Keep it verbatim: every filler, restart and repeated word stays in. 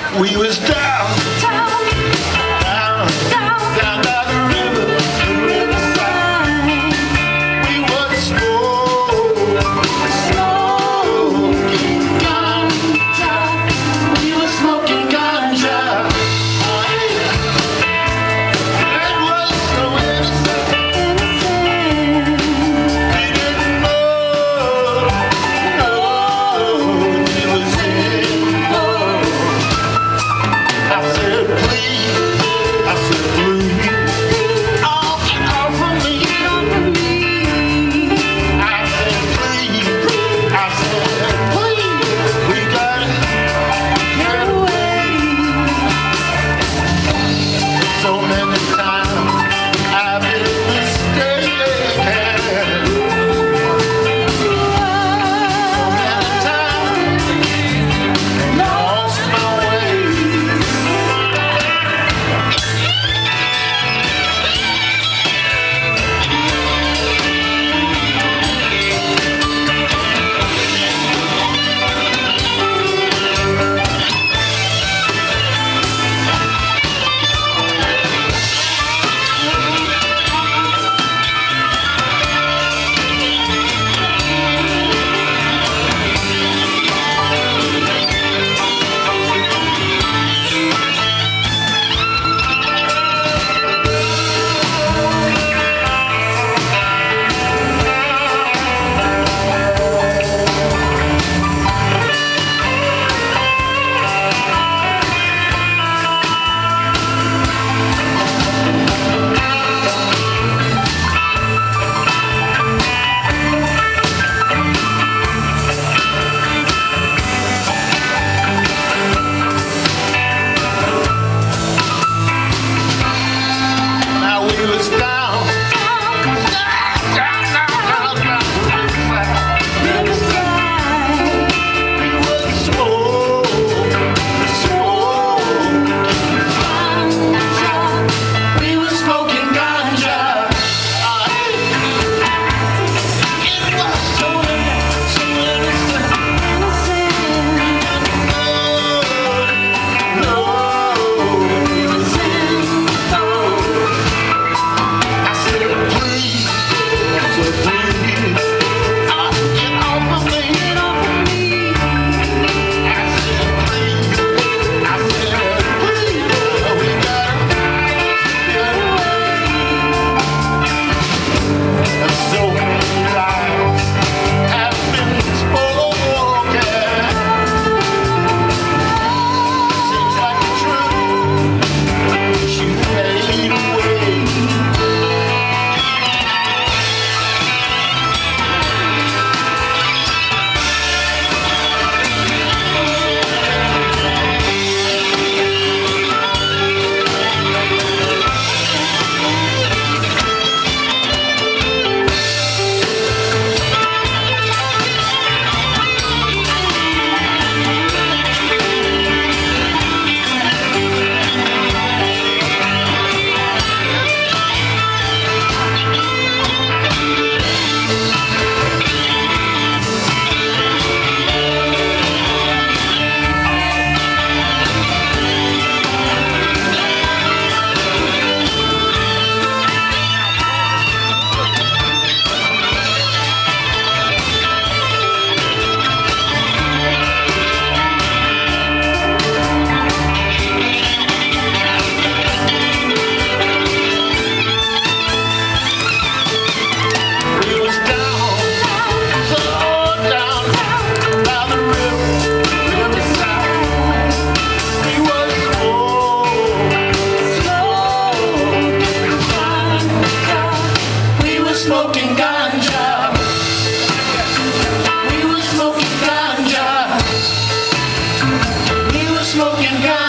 We was down, down, down, down by the river, the riverside. We was smoking, smoking ganja. We was smoking ganja. It was so innocent. We didn't know, no, it was in. I said, please, I said, please, oh, get off of me, get off of me. I said, please, I said, please, we gotta get away. So many times I've been mistaken. So many times lost my way. Now we was down, down, down, down, down, Riverside. We was smoking, smoking ganja. We was smoking ganja. It was so, so innocent. No, it was in. I said, please, I said, please, oh, get off of me, get off of me. I said, please, I said, please, we gotta get away. And so many lives have been spoken. Seems like the truth, she fade away. We was down, so down by the river, Riverside. We was smoking, smoking ganja. We was smoking ganja. We was smoking ganja. We was smoking ganja.